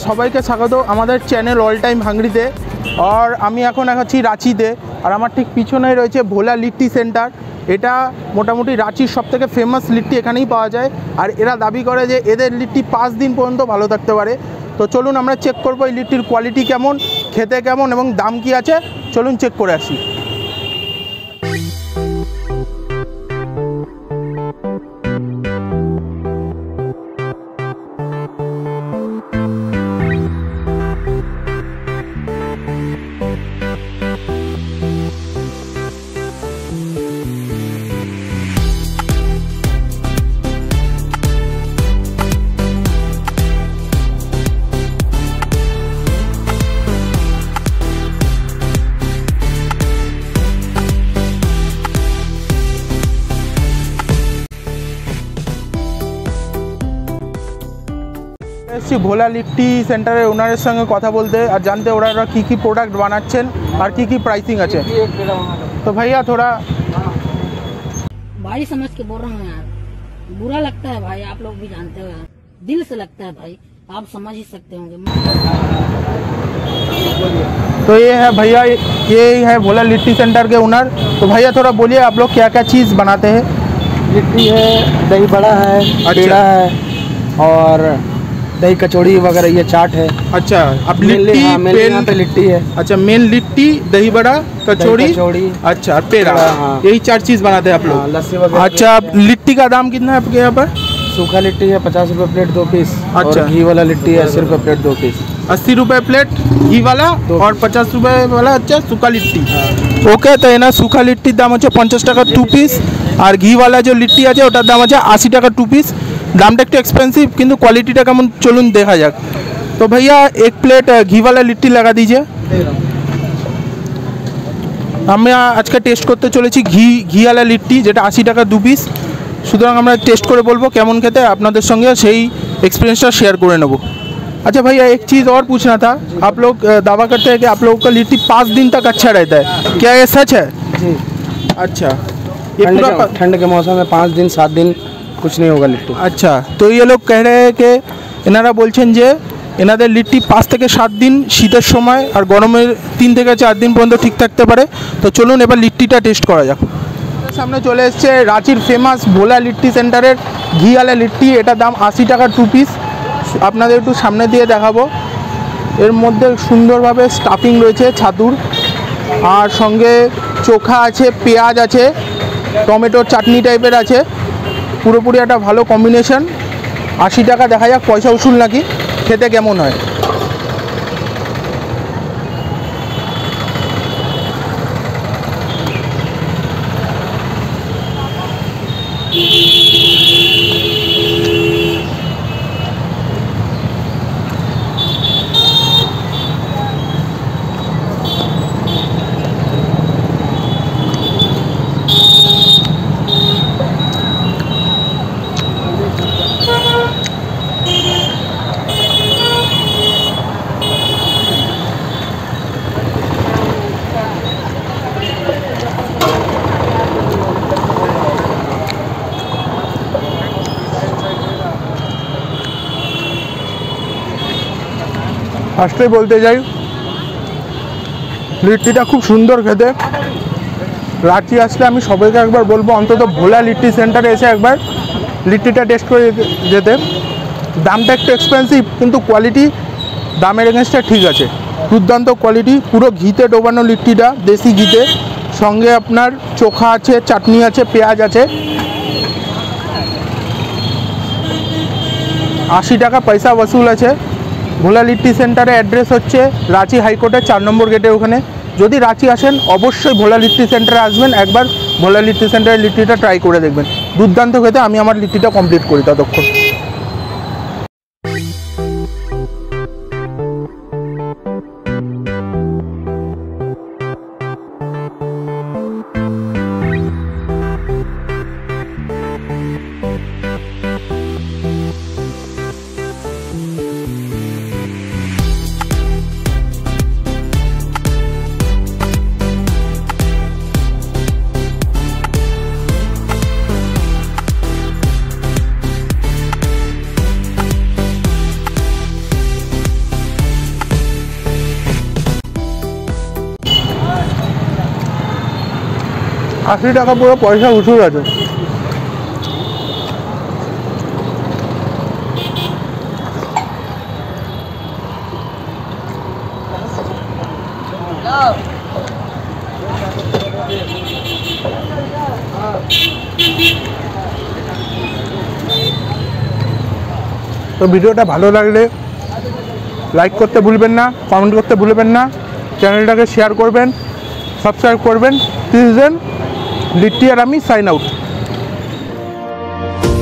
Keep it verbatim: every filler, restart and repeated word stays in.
সবাইকে স্বাগত আমাদের চ্যানেল অল টাইম হাংরিতে। আর আমি এখন আছি রাঁচিতে, আর আমার ঠিক পিছনেই রয়েছে ভোলা লিট্টি সেন্টার। এটা মোটামুটি রাঁচির সবথেকে ফেমাস লিট্টি এখানেই পাওয়া যায়, আর এরা দাবি করে যে এদের লিট্টি পাঁচ দিন পর্যন্ত ভালো থাকতে পারে। তো চলুন আমরা চেক করবো এই লিট্টির কোয়ালিটি কেমন, খেতে কেমন এবং দাম কি আছে, চলুন চেক করে আসি। এসছি ভোলা লিট্টি সেন্টারের ওনারের সঙ্গে কথা বলতে আর জানতে ওনারা কী কী প্রোডাক্ট বানাচ্ছেন আর কী কী প্রাইসিং আছে। तो भैया थोड़ा भाई समझ के बोल रहा हूँ यार, बुरा लगता है भाई, आप लोग भी जानते हो यार, दिल से लगता है भाई, आप समझ ही सकते होंगे। तो ये है भैया, ये है भोला लिट्टी सेंटर के ओनर। तो भैया थोड़ा बोलिए आप लोग क्या क्या चीज़ बनाते हैं। लिट्टी है, दही बड़ा है, पेड़ा है और दही कचौड़ी वगैरह, ये चाट है। अच्छा, अब लिट्टी हाँ, पे लिट्टी है। अच्छा, मेन लिट्टी, दही बड़ा, कचौड़ी, अच्छा पेड़ा, हाँ। यही चार चीज़ बनाते हैं आप लोग। हाँ, लस्सी वगैरह। अच्छा, लिट्टी का दाम कितना है आपके यहाँ पर। सूखा लिट्टी है पचास रुपये प्लेट दो पीस। अच्छा, घी वाला लिट्टी है अस्सी रुपये प्लेट दो पीस। अस्सी रुपये प्लेट घी वाला और पचास रुपये वाला अच्छा सूखा लिट्टी। ओके, तो ये ना सूखा लिट्टिर दाम হচ্ছে পঞ্চাশ টাকা टू पीस और घी वाला जो लिट्टी আছে ওটার দাম আছে আশি টাকা टू पीस। দামটা একটু এক্সপেন্সিভ কিন্তু কোয়ালিটিটা কেমন চলুন দেখা যাক। তো भैया एक प्लेट घी वाला लिट्टी लगा दीजिए। আমরা আজকে টেস্ট করতে চলেছি ঘি ঘি वाला लिट्टी যেটা আশি টাকা দু পিস। সুতরাং আমরা টেস্ট করে বলবো কেমন খেতে, আপনাদের সঙ্গে সেই एक्सपीरियंसটা শেয়ার করে নেব। अच्छा भैया एक चीज़ और पूछना था, आप लोग दावा करते हैं कि आप लोगों का लिट्टी पाँच दिन तक अच्छा रहता है, क्या ये सच है। जी अच्छा, ये पूरा ठंड के मौसम में पाँच दिन सात दिन कुछ नहीं होगा लिट्टी। अच्छा, तो ये लोग कह रहे हैं कि এনারা বলছেন যে এনাদের লিট্টি পাঁচ থেকে সাত দিন শীতের সময় আর গরমের তিন থেকে চার দিন পর্যন্ত ঠিক থাকতে পারে। তো চলুন এবার লিট্টিটা টেস্ট করা যাক। সামনে চলে এসছে রাঁচির ফেমাস ভোলা লিট্টি সেন্টারের ঘিওয়ালা লিট্টি। এটার দাম আশি টাকা টু পিস। আপনাদের একটু সামনে দিয়ে দেখাবো। এর মধ্যে সুন্দরভাবে স্টাফিং রয়েছে ছাতুর, আর সঙ্গে চোখা আছে, পেঁয়াজ আছে, টমেটোর চাটনি টাইপের আছে, পুরোপুরি একটা ভালো কম্বিনেশন। আশি টাকা, দেখা যাক পয়সা উসুল নাকি, খেতে কেমন হয়। ফার্স্টেই বলতে যাই লিট্টিটা খুব সুন্দর খেতে। রাঁচি আসলে আমি সবাইকে একবার বলবো অন্তত ভোলা লিট্টি সেন্টারে এসে একবার লিট্টিটা টেস্ট করে যেতে। দামটা একটু এক্সপেন্সিভ কিন্তু কোয়ালিটি দামের এগেনস্টে ঠিক আছে, দুর্দান্ত কোয়ালিটি। পুরো ঘিতে ডোবানো লিট্টিটা, দেশি ঘিতে, সঙ্গে আপনার চোখা আছে, চাটনি আছে, পেঁয়াজ আছে। আশি টাকা পয়সা वसूल আছে। ভোলা লিট্টি সেন্টারে অ্যাড্রেস হচ্ছে রাঁচি হাইকোর্টের চার নম্বর গেটে ওখানে। যদি রাঁচি আসেন অবশ্যই ভোলা লিট্টি সেন্টারে আসবেন, একবার ভোলা লিট্টি সেন্টারের লিট্টিটা ট্রাই করে দেখবেন, দুর্দান্ত খেতে। আমি আমার লিট্টিটা কমপ্লিট করি ততক্ষণ। আশি টাকা পুরো পয়সা উঠে গেছে। তো ভিডিওটা ভালো লাগলে লাইক করতে ভুলবেন না, কমেন্ট করতে ভুলবেন না, চ্যানেলটাকে শেয়ার করবেন, সাবস্ক্রাইব করবেন। টিল দেন লিট্টি আর আমি সাইন আউট।